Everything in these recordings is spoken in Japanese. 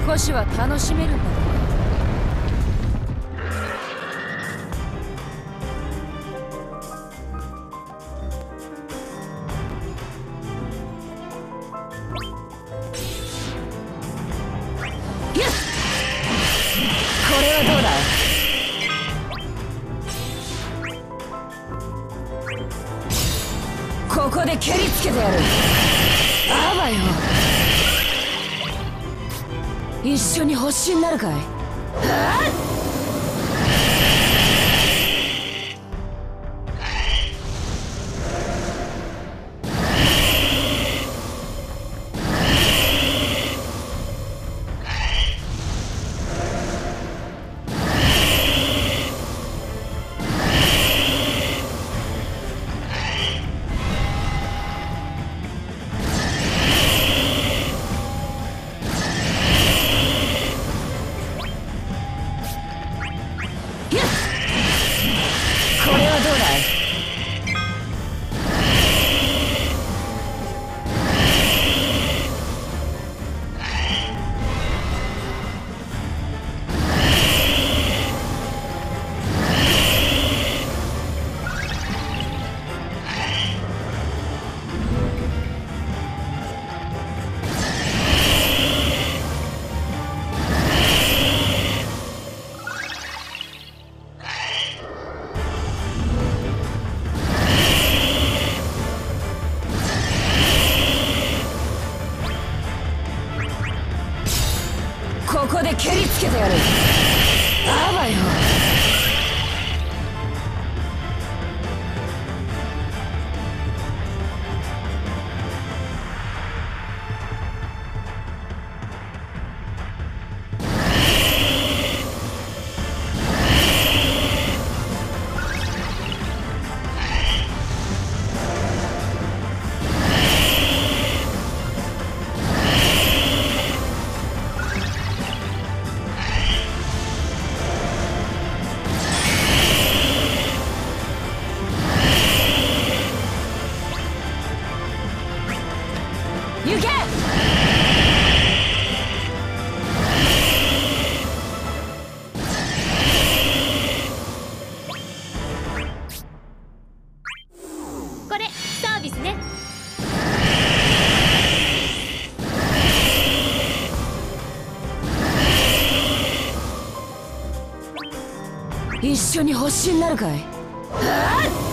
少しは楽しめるんだろう。これはどうだ。ここで蹴りつけてやる。あばよ、一緒に星になるかい。はあ。ここで蹴りつけてやる。あばよ。行け。 これサービスね。 一緒に星になるかい。はあ。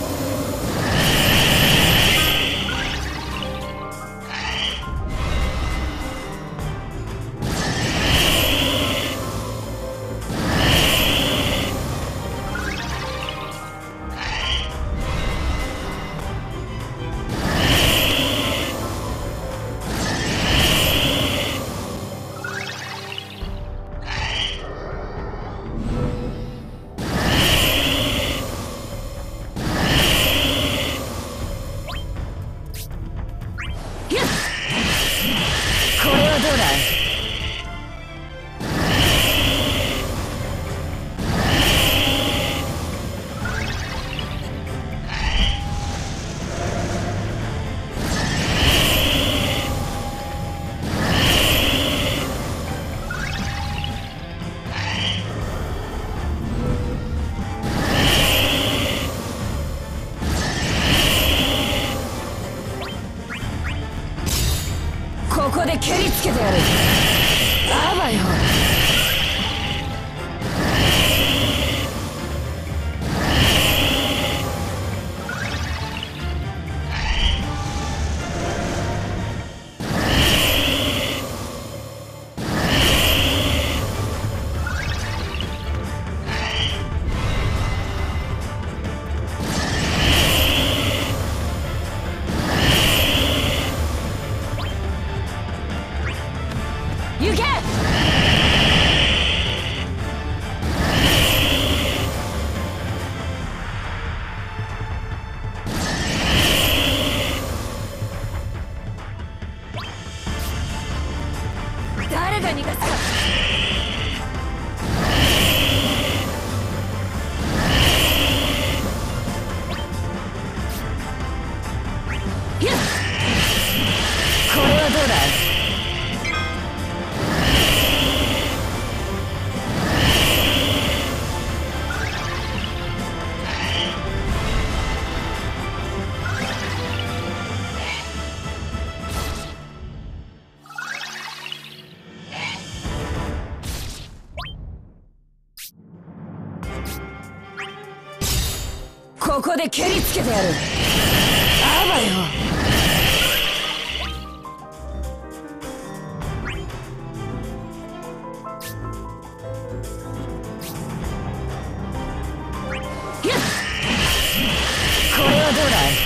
これはどうだ。ここで蹴りつけてやる。あばよ。行け。誰が逃がすか。これはどうだ。 ここで蹴りつけてやる。あばよ。これはどうだい。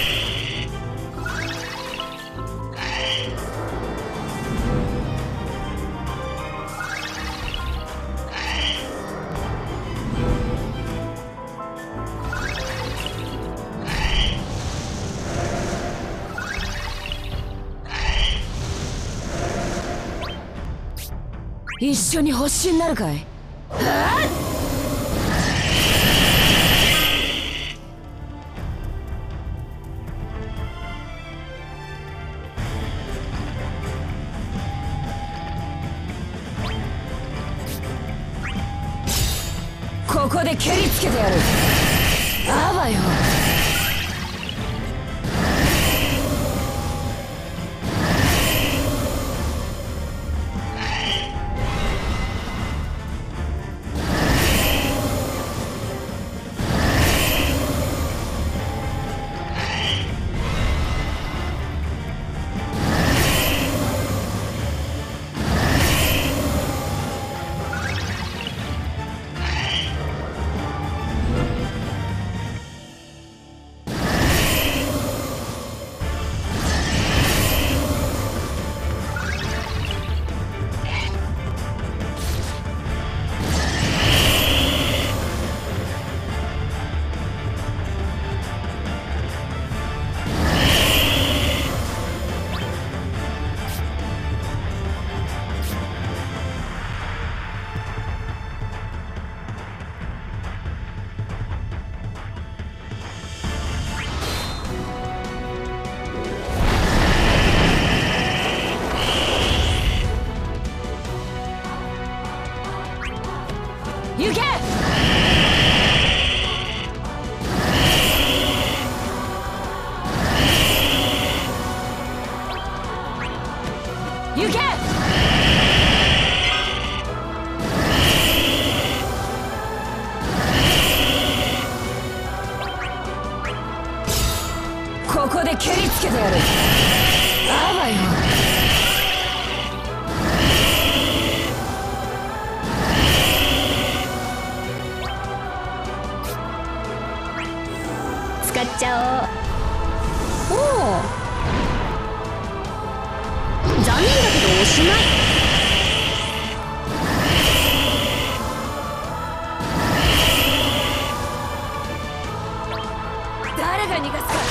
一緒に星になるかい。はあ。ここで蹴りつけてやる。あばよ。行け。行け。ここで蹴りつけてやる。あばよ。 使っちゃおう。おお、残念だけどおしまい。 誰が逃がすか。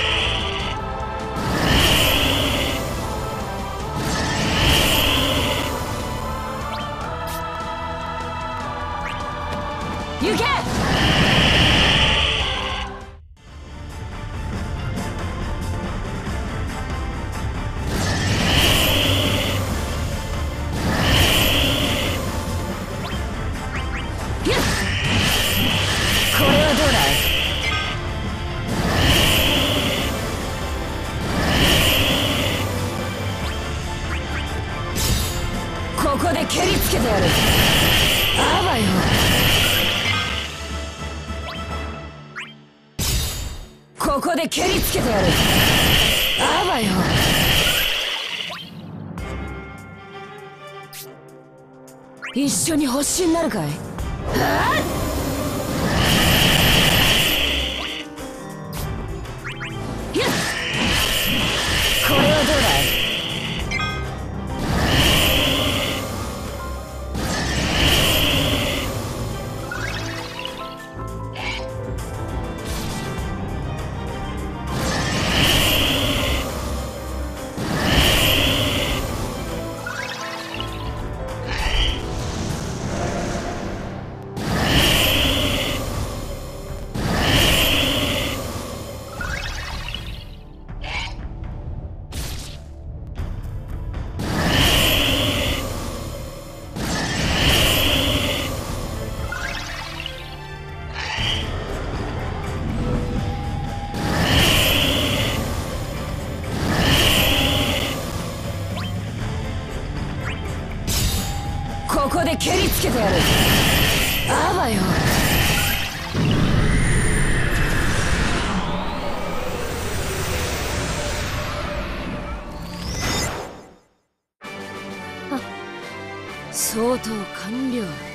行け。これはどうだい。ここで蹴りつけてやる。あばよ。ここで蹴りつけてやる。あばよ。一緒に星になるかい。はあ。これはどうだい。ここで蹴りつけてやる。あばよ。 相当完了。